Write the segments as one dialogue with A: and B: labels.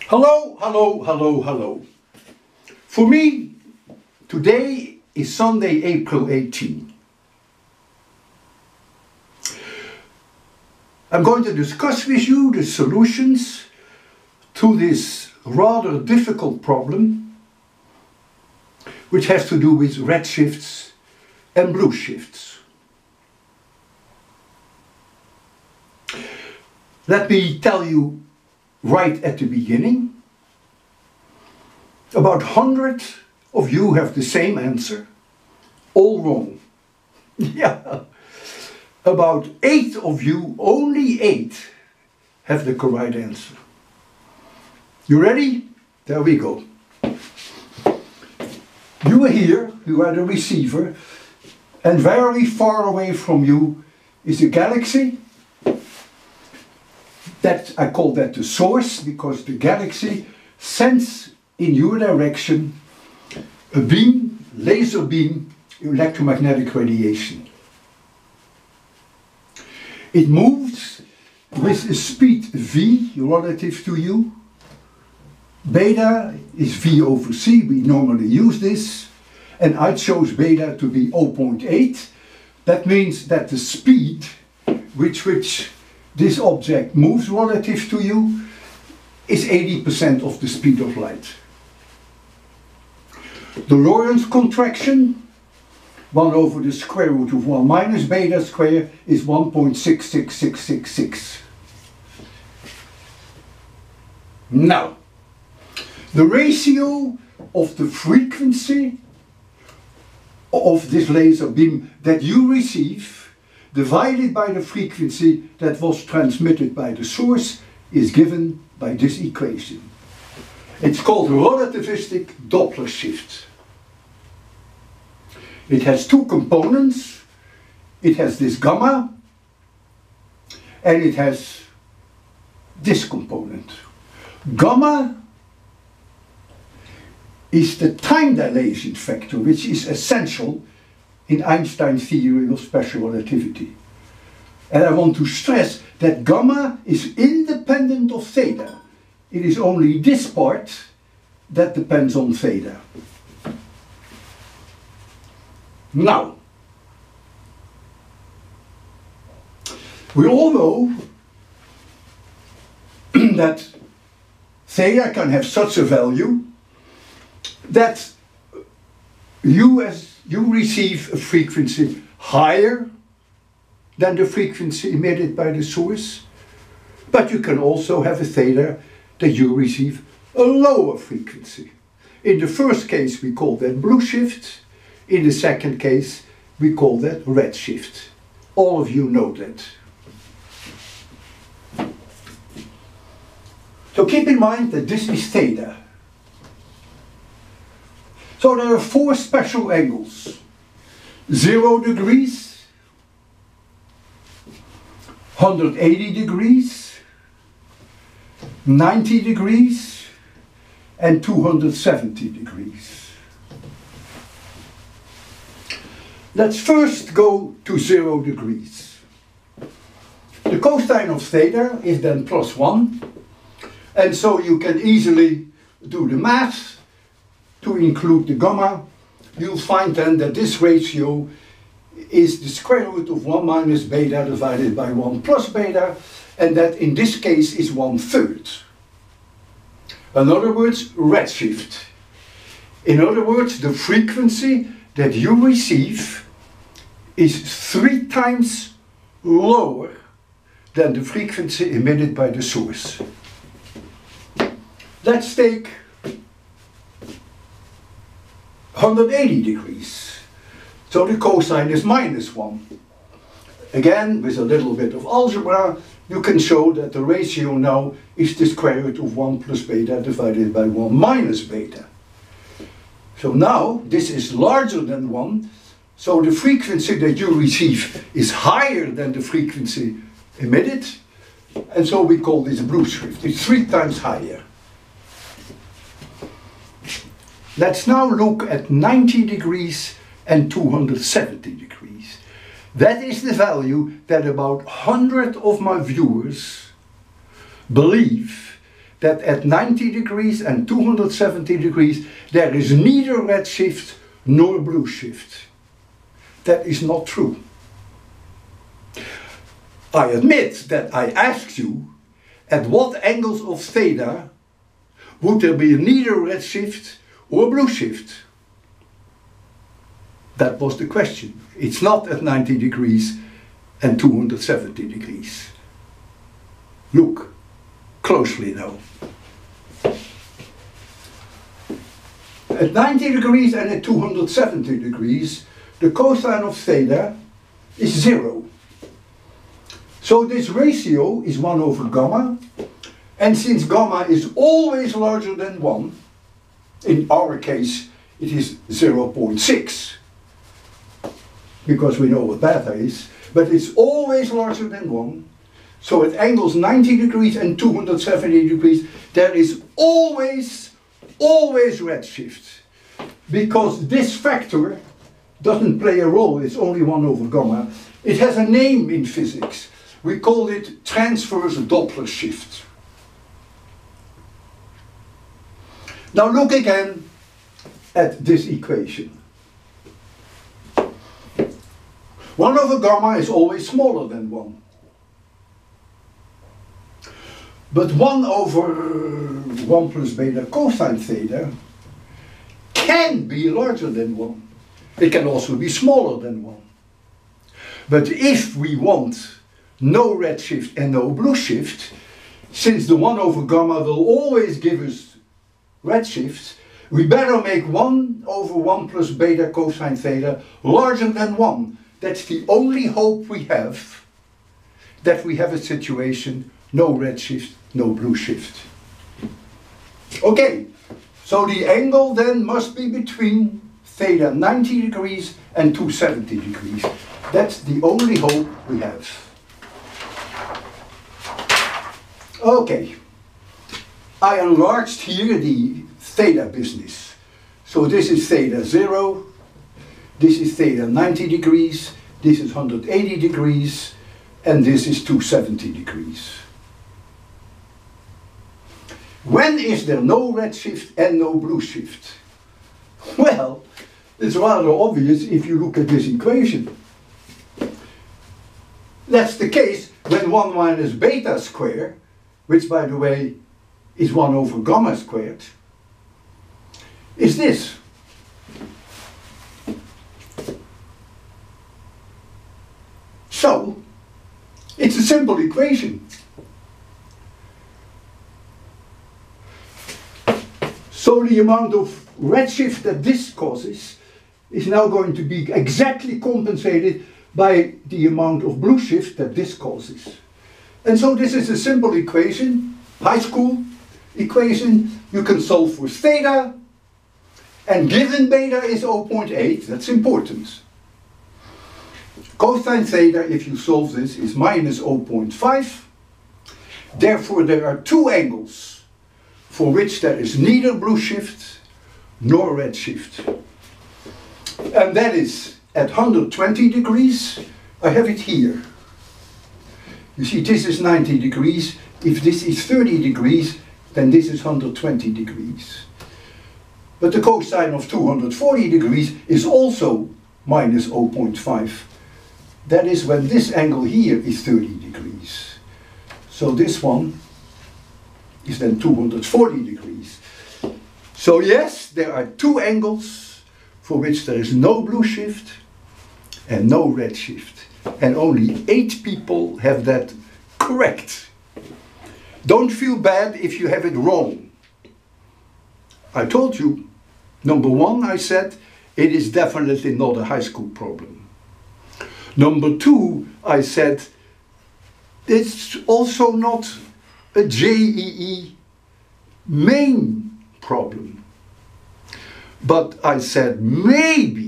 A: Hello, hello, hello, hello. For me, today is Sunday, April 18. I'm going to discuss with you the solutions to this rather difficult problem, which has to do with red shifts and blue shifts. Let me tell you right at the beginning, about 100 of you have the same answer, all wrong. Yeah, about 8 of you, only 8, have the correct answer. You ready? There we go. You are here, you are the receiver, and very far away from you is a galaxy. I call that the source, because the galaxy sends in your direction a beam, laser beam, electromagnetic radiation. It moves with a speed v relative to you. Beta is v over c, we normally use this, and I chose beta to be 0.8. That means that the speed with which this object moves relative to you is 80% of the speed of light. The Lorentz contraction, 1 over the square root of 1 minus beta square, is 1.66666. Now, the ratio of the frequency of this laser beam that you receive divided by the frequency that was transmitted by the source is given by this equation. It's called relativistic Doppler shift. It has two components. It has this gamma and it has this component. Gamma is the time dilation factor, which is essential in Einstein's theory of special relativity. And I want to stress that gamma is independent of theta. It is only this part that depends on theta. Now, we all know that theta can have such a value that you receive a frequency higher than the frequency emitted by the source, but you can also have a theta that you receive a lower frequency. In the first case we call that blue shift, in the second case we call that red shift. All of you know that. So keep in mind that this is theta. So there are 4 special angles: 0 degrees, 180 degrees, 90 degrees, and 270 degrees. Let's first go to 0 degrees. The cosine of theta is then +1, and so you can easily do the math. To include the gamma, you'll find then that this ratio is the square root of 1 minus beta divided by 1 plus beta, and that in this case is 1/3. In other words, redshift. In other words, the frequency that you receive is 3 times lower than the frequency emitted by the source. Let's take 180 degrees. So the cosine is -1. Again, with a little bit of algebra, you can show that the ratio now is the square root of 1 plus beta divided by 1 minus beta. So now this is larger than 1, so the frequency that you receive is higher than the frequency emitted, and so we call this blue shift. It's 3 times higher. Let's now look at 90 degrees and 270 degrees. That is the value that about 100 of my viewers believe that at 90 degrees and 270 degrees there is neither redshift nor blue shift. That is not true. I admit that I asked you at what angles of theta would there be neither redshift or blue shift. That was the question. It's not at 90 degrees and 270 degrees. Look closely now. At 90 degrees and at 270 degrees, the cosine of theta is 0. So this ratio is 1 over gamma, and since gamma is always larger than 1, in our case it is 0.6, because we know what beta is, but it's always larger than 1. So at angles 90 degrees and 270 degrees, there is always redshift. Because this factor doesn't play a role, it's only 1 over gamma. It has a name in physics. We call it transverse Doppler shift. Now look again at this equation. 1 over gamma is always smaller than 1. But 1 over 1 plus beta cosine theta can be larger than 1. It can also be smaller than 1. But if we want no redshift and no blue shift, since the 1 over gamma will always give us redshift, we better make 1 over 1 plus beta cosine theta larger than 1. That's the only hope we have, that we have a situation, no redshift, no blue shift. Okay, so the angle then must be between theta 90 degrees and 270 degrees. That's the only hope we have. Okay, I enlarged here the theta business. So this is theta 0, this is theta 90 degrees, this is 180 degrees, and this is 270 degrees. When is there no redshift and no blue shift? Well, it's rather obvious if you look at this equation. That's the case when 1 minus beta squared, which by the way is 1 over gamma squared, is this. So, it's a simple equation. So the amount of redshift that this causes is now going to be exactly compensated by the amount of blue shift that this causes. And so this is a simple equation, high school equation. You can solve for theta, and given beta is 0.8, that's important. Cosine theta, if you solve this, is minus 0.5. Therefore there are two angles for which there is neither blue shift nor red shift. And that is at 120 degrees, I have it here. You see, this is 90 degrees. If this is 30 degrees, then this is 120 degrees. But the cosine of 240 degrees is also minus 0.5. That is when this angle here is 30 degrees. So this one is then 240 degrees. So yes, there are two angles for which there is no blue shift and no red shift. And only 8 people have that correct. Don't feel bad if you have it wrong. I told you, number 1, I said, it is definitely not a high school problem. Number 2, I said, it's also not a JEE main problem. But I said maybe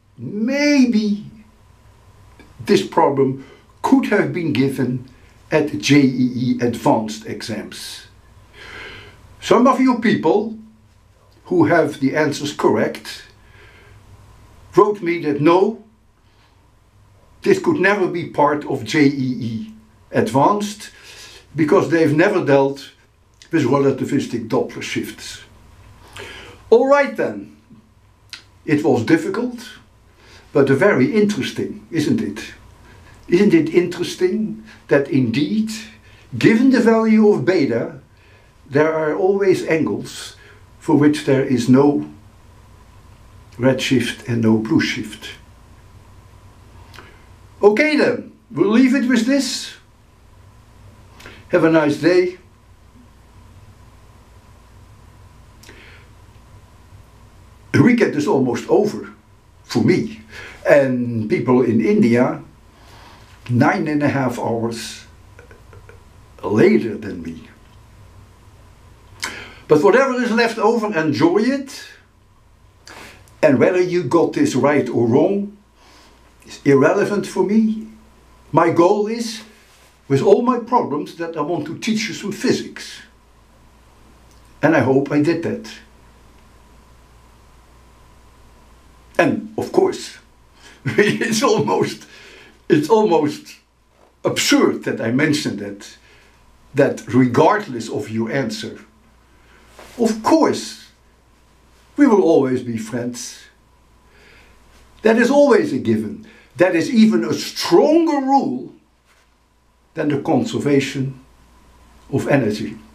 A: this problem could have been given at JEE advanced exams. Some of you people who have the answers correct wrote me that no, this could never be part of JEE advanced because they've never dealt with relativistic Doppler shifts. All right then, it was difficult, but very interesting, isn't it? Isn't it interesting that indeed, given the value of beta, there are always angles for which there is no redshift and no blue shift. Okay then, we'll leave it with this. Have a nice day. The weekend is almost over for me, and people in India 9.5 hours later than me. But whatever is left over, enjoy it. And whether you got this right or wrong is irrelevant for me. My goal is, with all my problems, that I want to teach you some physics. And I hope I did that. And of course, it's almost absurd that I mentioned that regardless of your answer, of course, we will always be friends. That is always a given. That is even a stronger rule than the conservation of energy.